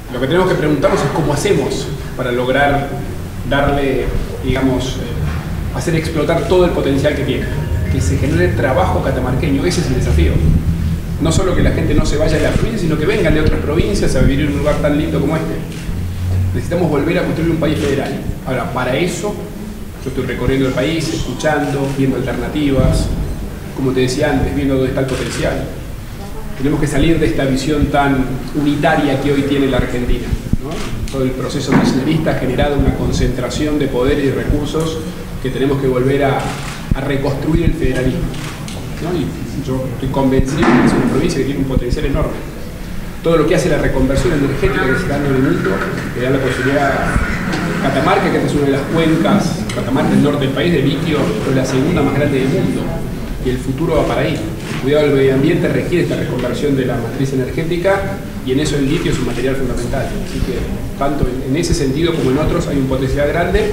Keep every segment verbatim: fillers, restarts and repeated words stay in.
Lo que tenemos que preguntarnos es cómo hacemos para lograr darle, digamos, eh, hacer explotar todo el potencial que tiene, que se genere trabajo catamarqueño. Ese es el desafío. No solo que la gente no se vaya de la provincia, sino que vengan de otras provincias a vivir en un lugar tan lindo como este. Necesitamos volver a construir un país federal. Ahora, para eso, yo estoy recorriendo el país, escuchando, viendo alternativas, como te decía antes, viendo dónde está el potencial. Tenemos que salir de esta visión tan unitaria que hoy tiene la Argentina, ¿no? Todo el proceso kirchnerista ha generado una concentración de poderes y recursos que tenemos que volver a, a reconstruir el federalismo, ¿no? Y yo estoy convencido de que es una provincia que tiene un potencial enorme. Todo lo que hace la reconversión energética que se está dando en el mundo, que da la posibilidad a Catamarca, que es una de las cuencas, Catamarca, el norte del país, de litio, es la segunda más grande del mundo, y el futuro va para ahí. El cuidado del medio ambiente requiere esta reconversión de la matriz energética, y en eso el litio es un material fundamental. Así que, tanto en ese sentido como en otros, hay un potencial grande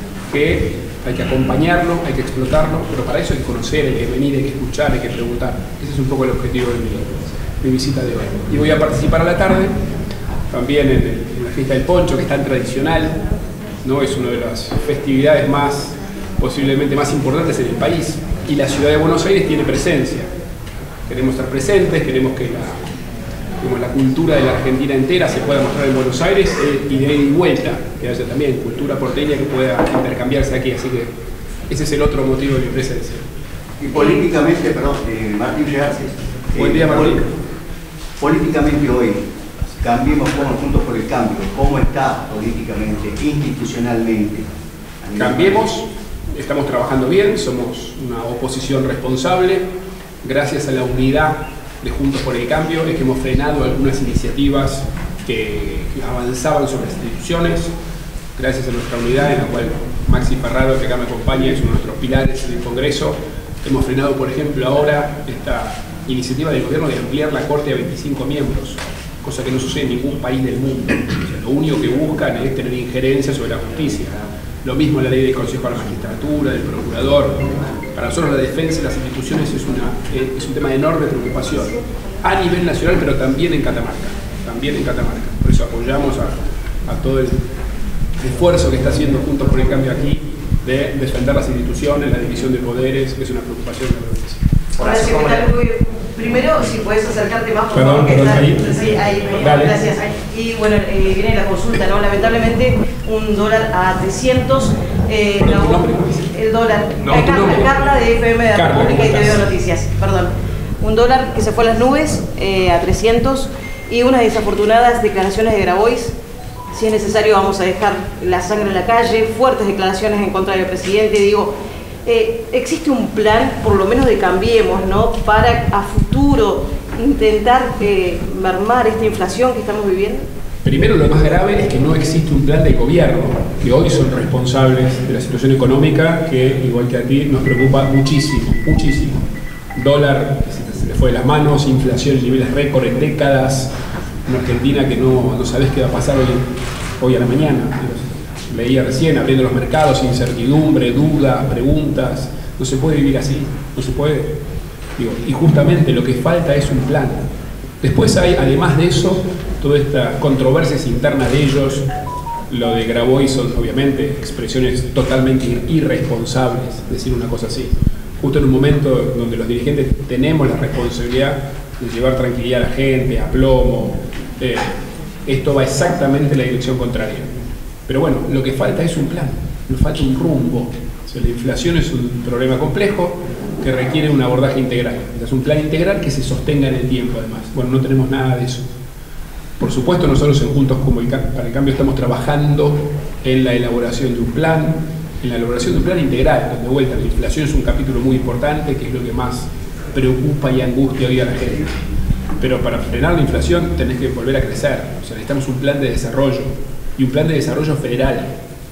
que hay que acompañarlo, hay que explotarlo, pero para eso hay que conocer, hay que venir, hay que escuchar, hay que preguntar. Ese es un poco el objetivo de mi, mi visita de hoy. Y voy a participar a la tarde, también en, el, en la fiesta del poncho, que es tan tradicional, ¿no? Es una de las festividades más, posiblemente más importantes en el país, y la ciudad de Buenos Aires tiene presencia. Queremos estar presentes, queremos que la, como la cultura de la Argentina entera se pueda mostrar en Buenos Aires, eh, y de ahí y vuelta, que haya también cultura porteña que pueda intercambiarse aquí. Así que ese es el otro motivo de mi presencia. Y políticamente, perdón, eh, Martín Rearces. Buen día, Martín. Políticamente hoy, Cambiemos como Juntos por el Cambio, ¿cómo está políticamente, institucionalmente? Cambiemos, estamos trabajando bien, somos una oposición responsable. Gracias a la unidad de Juntos por el Cambio es que hemos frenado algunas iniciativas que, que avanzaban sobre las instituciones. Gracias a nuestra unidad, en la cual Maxi Ferraro, que acá me acompaña, es uno de nuestros pilares en el Congreso, hemos frenado, por ejemplo, ahora esta iniciativa del gobierno de ampliar la Corte a veinticinco miembros, cosa que no sucede en ningún país del mundo. O sea, lo único que buscan es tener injerencia sobre la justicia. Lo mismo la ley del Consejo de la Magistratura, del Procurador. Para nosotros la defensa de las instituciones es, una, es un tema de enorme preocupación, a nivel nacional, pero también en Catamarca. También en Catamarca. Por eso apoyamos a, a todo el esfuerzo que está haciendo Juntos por el Cambio aquí de defender las instituciones, la división de poderes, que es una preocupación de la provincia. Hola, secretario. Primero, si puedes acercarte más, por perdón, favor, que perdón, está, ahí. Sí, ahí, Dale. Gracias. Y bueno, eh, viene la consulta, ¿no? Lamentablemente, un dólar a trescientos. Eh, Perdón, la, tu nombre, el dólar. No, Acá, tu nombre. Carla de F M de la Carla, República y ¿cómo T V estás? Noticias. Perdón. Un dólar que se fue a las nubes, eh, a trescientos, y unas desafortunadas declaraciones de Grabois. Si es necesario, vamos a dejar la sangre en la calle, fuertes declaraciones en contra del presidente. Digo, eh, existe un plan, por lo menos de Cambiemos, ¿no?, para a futuro intentar eh, mermar esta inflación que estamos viviendo. Primero, lo más grave es que no existe un plan de gobierno, que hoy son responsables de la situación económica, que igual que a ti nos preocupa muchísimo, muchísimo. Dólar que se le fue de las manos, inflación en niveles récord en décadas, una Argentina que no, no sabes qué va a pasar hoy, hoy a la mañana. Leía recién, abriendo los mercados, incertidumbre, dudas, preguntas. No se puede vivir así, no se puede. Digo, y justamente lo que falta es un plan. Después hay, además de eso, todas estas controversias internas de ellos. Lo de Grabois son, obviamente, expresiones totalmente irresponsables, decir una cosa así. Justo en un momento donde los dirigentes tenemos la responsabilidad de llevar tranquilidad a la gente, aplomo. Eh, esto va exactamente en la dirección contraria. Pero bueno, lo que falta es un plan, nos falta un rumbo. O sea, la inflación es un problema complejo que requiere un abordaje integral. Es un plan integral que se sostenga en el tiempo, además. Bueno, no tenemos nada de eso. Por supuesto, nosotros en Juntos como el, para el Cambio estamos trabajando en la elaboración de un plan, en la elaboración de un plan integral. De vuelta, la inflación es un capítulo muy importante, que es lo que más preocupa y angustia hoy a la gente. Pero para frenar la inflación tenés que volver a crecer. O sea, necesitamos un plan de desarrollo, y un plan de desarrollo federal,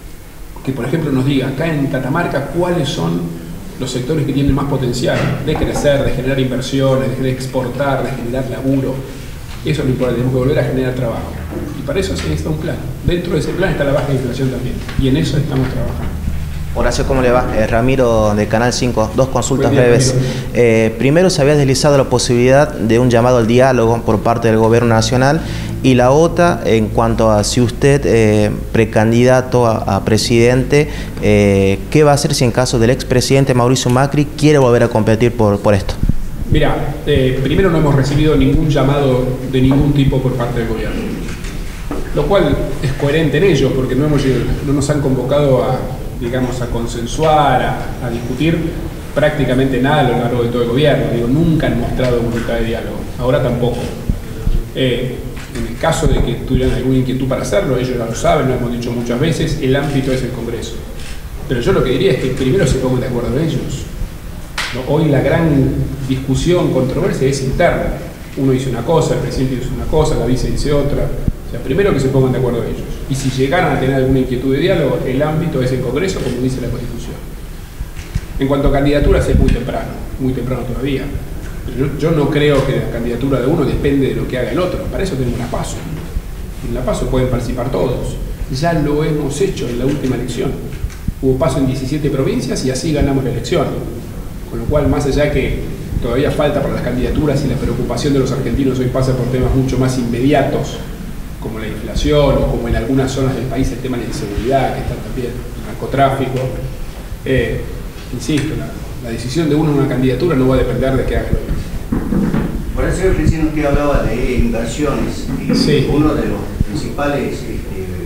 que por ejemplo nos diga acá en Catamarca cuáles son los sectores que tienen más potencial de crecer, de generar inversiones, de exportar, de generar laburo. Eso es lo importante, tenemos que volver a generar trabajo. Y para eso se necesita un plan. Dentro de ese plan está la baja inflación también. Y en eso estamos trabajando. Horacio, ¿cómo le va? Eh, Ramiro de Canal cinco, dos consultas Buen día, breves. Eh, primero, se había deslizado la posibilidad de un llamado al diálogo por parte del Gobierno Nacional Y la otra, en cuanto a si usted, eh, precandidato a, a presidente, eh, ¿qué va a hacer si en caso del expresidente Mauricio Macri quiere volver a competir por, por esto? Mira, eh, primero no hemos recibido ningún llamado de ningún tipo por parte del gobierno, lo cual es coherente en ello, porque no, hemos, no nos han convocado a, digamos, a consensuar, a, a discutir prácticamente nada a lo largo de todo el gobierno. Digo, nunca han mostrado voluntad de diálogo, ahora tampoco. Eh, en el caso de que tuvieran alguna inquietud para hacerlo, ellos ya lo saben, lo hemos dicho muchas veces, el ámbito es el Congreso. Pero yo lo que diría es que primero se pongan de acuerdo ellos. ¿No? Hoy la gran discusión, controversia es interna. Uno dice una cosa, el presidente dice una cosa, la vice dice otra. O sea, primero que se pongan de acuerdo ellos. Y si llegaran a tener alguna inquietud de diálogo, el ámbito es el Congreso, como dice la Constitución. En cuanto a candidaturas, es muy temprano, muy temprano todavía. Yo, yo no creo que la candidatura de uno depende de lo que haga el otro. Para eso tenemos la PASO. En la PASO pueden participar todos. Ya lo hemos hecho en la última elección. Hubo PASO en diecisiete provincias y así ganamos la elección. Con lo cual, más allá que todavía falta para las candidaturas y la preocupación de los argentinos hoy pasa por temas mucho más inmediatos, como la inflación o como en algunas zonas del país el tema de la inseguridad, que está también el narcotráfico. Eh, insisto, la, la decisión de uno en una candidatura no va a depender de qué haga el otro. Por eso recién usted hablaba de inversiones. Y sí. Uno de los principales este,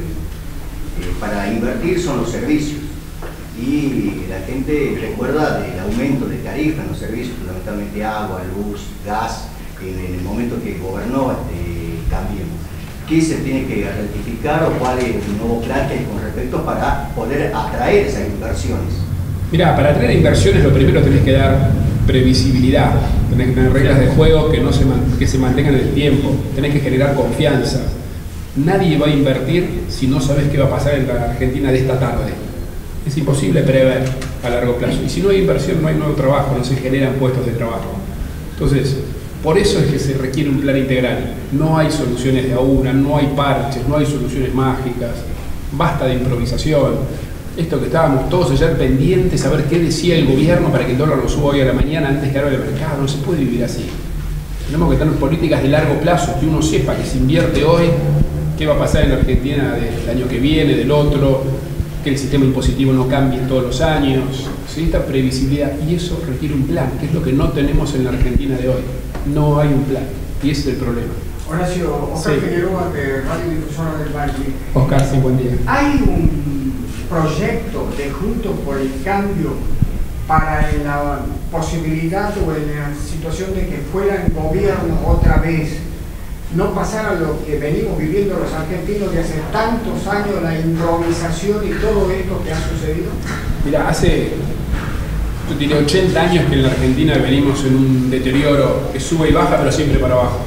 eh, para invertir son los servicios. Y la gente recuerda del aumento de tarifas en los servicios, fundamentalmente agua, luz, gas, en, en el momento que gobernó este, Cambiemos. ¿Qué se tiene que rectificar o cuál es el nuevo plan que hay con respecto para poder atraer esas inversiones? Mirá, para atraer inversiones lo primero tenés que dar previsibilidad, tenés que tener reglas de juego que, no se, que se mantengan en el tiempo, tenés que generar confianza. Nadie va a invertir si no sabes qué va a pasar en la Argentina de esta tarde. Es imposible prever a largo plazo. Y si no hay inversión, no hay nuevo trabajo, no se generan puestos de trabajo. Entonces, por eso es que se requiere un plan integral. No hay soluciones de a una, no hay parches, no hay soluciones mágicas. Basta de improvisación. Esto que estábamos todos ayer pendientes a ver qué decía el gobierno para que el dólar lo suba hoy a la mañana antes que abra el mercado. No se puede vivir así. Tenemos que tener políticas de largo plazo, que uno sepa que se invierte hoy, qué va a pasar en la Argentina del año que viene, del otro, que el sistema impositivo no cambie todos los años. Se necesita previsibilidad y eso requiere un plan, que es lo que no tenemos en la Argentina de hoy. No hay un plan y ese es el problema. Horacio, Oscar Sí. Figueroa, de Radio Difusora del Valle. Oscar, sí, buen día. ¿Hay un proyecto de Juntos por el Cambio para en la posibilidad o en la situación de que fuera el gobierno otra vez, no pasara lo que venimos viviendo los argentinos de hace tantos años, la improvisación y todo esto que ha sucedido? Mira, hace, yo diría ochenta años que en la Argentina venimos en un deterioro que sube y baja, pero siempre para abajo.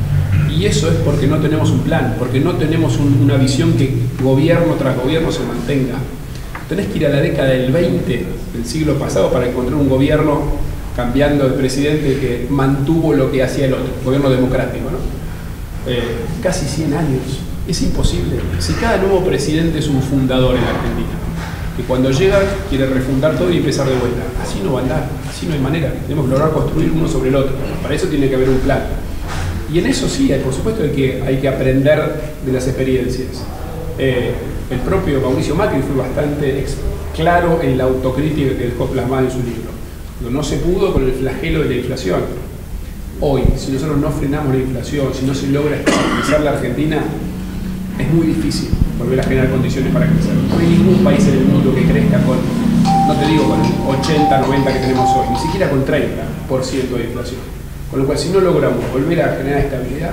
Y eso es porque no tenemos un plan, porque no tenemos un, una visión que gobierno tras gobierno se mantenga. Tenés que ir a la década del veinte del siglo pasado para encontrar un gobierno cambiando de presidente que mantuvo lo que hacía el otro, gobierno democrático, ¿no? Eh, casi cien años. Es imposible. Si cada nuevo presidente es un fundador en la Argentina, que cuando llega quiere refundar todo y empezar de vuelta, así no va a andar, así no hay manera. Tenemos que lograr construir uno sobre el otro. Para eso tiene que haber un plan. Y en eso sí, por supuesto hay que, hay que aprender de las experiencias. Eh, el propio Mauricio Macri fue bastante claro en la autocrítica que dejó plasmada en su libro. No se pudo con el flagelo de la inflación. Hoy, si nosotros no frenamos la inflación, si no se logra estabilizar la Argentina, es muy difícil volver a generar condiciones para crecer. No hay ningún país en el mundo que crezca con, no te digo con el ochenta, noventa que tenemos hoy, ni siquiera con treinta por ciento de inflación. Con lo cual, si no logramos volver a generar estabilidad,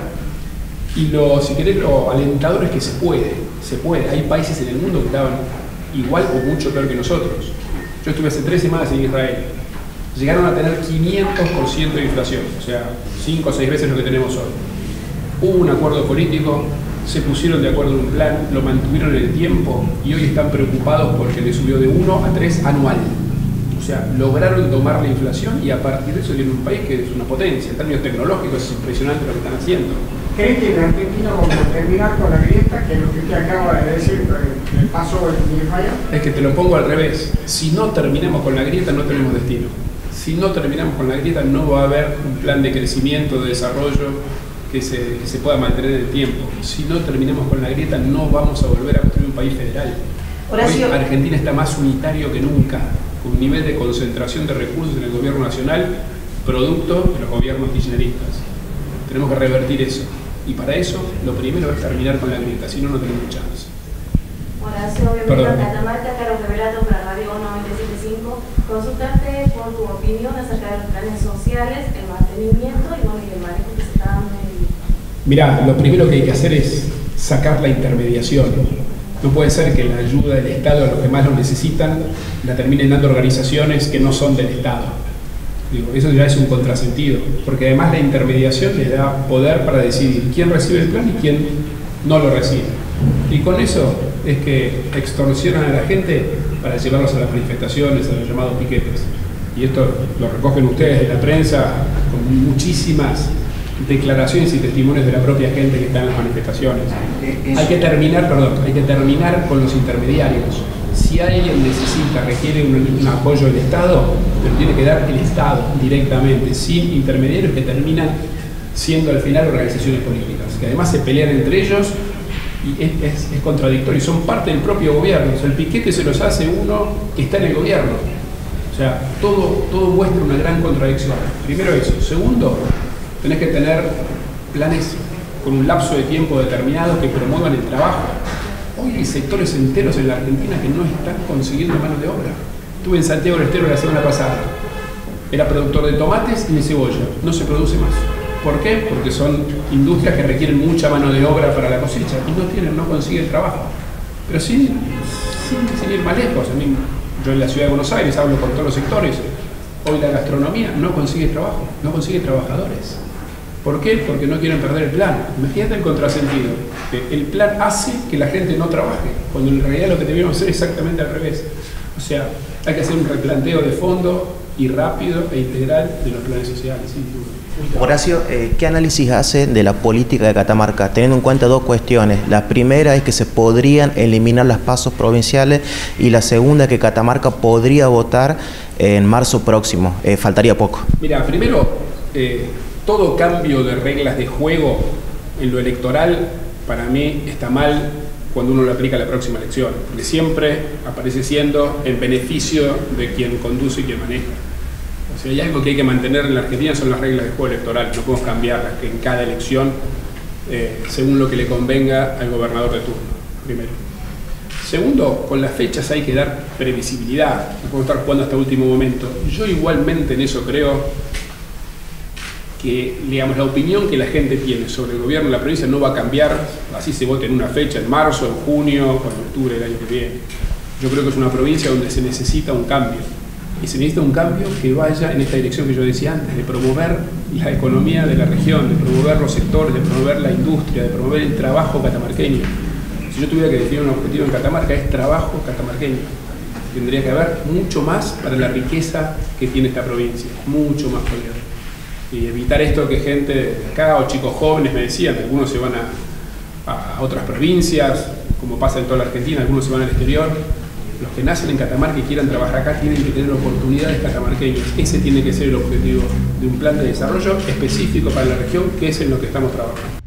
y lo, si querés, lo alentador es que se puede, se puede. Hay países en el mundo que estaban igual o mucho peor que nosotros. Yo estuve hace tres semanas en Israel. Llegaron a tener quinientos por ciento de inflación, o sea, cinco o seis veces lo que tenemos hoy. Hubo un acuerdo político, se pusieron de acuerdo en un plan, lo mantuvieron en el tiempo y hoy están preocupados porque le subió de uno a tres anual. O sea, lograron domar la inflación y a partir de eso tienen un país que es una potencia. En términos tecnológicos es impresionante lo que están haciendo. ¿Cree que en Argentina vamos a terminar con la grieta, que es lo que usted acaba de decir, el paso en Israel? Es que te lo pongo al revés. Si no terminamos con la grieta, no tenemos destino. Si no terminamos con la grieta, no va a haber un plan de crecimiento, de desarrollo que se, que se pueda mantener en el tiempo. Si no terminamos con la grieta, no vamos a volver a construir un país federal. Horacio. Hoy Argentina está más unitario que nunca, con un nivel de concentración de recursos en el gobierno nacional, producto de los gobiernos kirchneristas. Tenemos que revertir eso. Y para eso, lo primero es terminar con la grieta, si no, no tenemos chance. Horacio, bienvenido a Catamarca, Carlos Revelato para Radio noventa y siete punto cinco. Consultarte por tu opinión acerca de los planes sociales, el mantenimiento y, bueno, y el manejo que se está dando. Mirá, lo primero que hay que hacer es sacar la intermediación. No puede ser que la ayuda del Estado a los que más lo necesitan la terminen dando organizaciones que no son del Estado. Digo, eso ya es un contrasentido, porque además la intermediación les da poder para decidir quién recibe el plan y quién no lo recibe. Y con eso es que extorsionan a la gente para llevarlos a las manifestaciones, a los llamados piquetes. Y esto lo recogen ustedes de la prensa con muchísimas declaraciones y testimonios de la propia gente que está en las manifestaciones. Hay que terminar, perdón, hay que terminar con los intermediarios. Si alguien necesita, requiere un, un apoyo del Estado, pero tiene que dar el Estado directamente, sin intermediarios que terminan siendo al final organizaciones políticas, que además se pelean entre ellos y es, es, es contradictorio, y son parte del propio gobierno. O sea, el piquete se los hace uno que está en el gobierno. O sea, todo, todo muestra una gran contradicción. Primero eso. Segundo, tenés que tener planes con un lapso de tiempo determinado que promuevan el trabajo. Hoy hay sectores enteros en la Argentina que no están consiguiendo mano de obra. Estuve en Santiago del Estero la semana pasada. Era productor de tomates y de cebolla. No se produce más. ¿Por qué? Porque son industrias que requieren mucha mano de obra para la cosecha y no tienen, no consiguen trabajo. Pero sin, sin, sin ir más lejos. A mí, yo en la ciudad de Buenos Aires hablo con todos los sectores. Hoy la gastronomía no consigue trabajo, no consigue trabajadores. ¿Por qué? Porque no quieren perder el plan. Imagínate el contrasentido. El plan hace que la gente no trabaje, cuando en realidad lo que debíamos hacer es exactamente al revés. O sea, hay que hacer un replanteo de fondo y rápido e integral de los planes sociales, sin duda. Horacio, eh, ¿qué análisis hace de la política de Catamarca? Teniendo en cuenta dos cuestiones. La primera es que se podrían eliminar las pasos provinciales y la segunda que Catamarca podría votar en marzo próximo. Eh, faltaría poco. Mira, primero, eh, todo cambio de reglas de juego en lo electoral para mí está mal cuando uno lo aplica a la próxima elección, porque siempre aparece siendo en beneficio de quien conduce y quien maneja. O sea, hay algo que hay que mantener en la Argentina, son las reglas de juego electoral. No podemos cambiarlas que en cada elección eh, según lo que le convenga al gobernador de turno, primero. Segundo, con las fechas hay que dar previsibilidad, no podemos estar jugando hasta el último momento. Yo igualmente en eso creo que, digamos, la opinión que la gente tiene sobre el gobierno de la provincia no va a cambiar, así se vote en una fecha, en marzo, en junio o en octubre del año que viene. Yo creo que es una provincia donde se necesita un cambio. Y se necesita un cambio que vaya en esta dirección que yo decía antes, de promover la economía de la región, de promover los sectores, de promover la industria, de promover el trabajo catamarqueño. Si yo tuviera que definir un objetivo en Catamarca, es trabajo catamarqueño. Tendría que haber mucho más para la riqueza que tiene esta provincia, mucho más podría haber. Y evitar esto que gente de acá o chicos jóvenes me decían, algunos se van a, a otras provincias, como pasa en toda la Argentina, algunos se van al exterior. Los que nacen en Catamarca y quieran trabajar acá tienen que tener oportunidades catamarqueñas. Ese tiene que ser el objetivo de un plan de desarrollo específico para la región, que es en lo que estamos trabajando.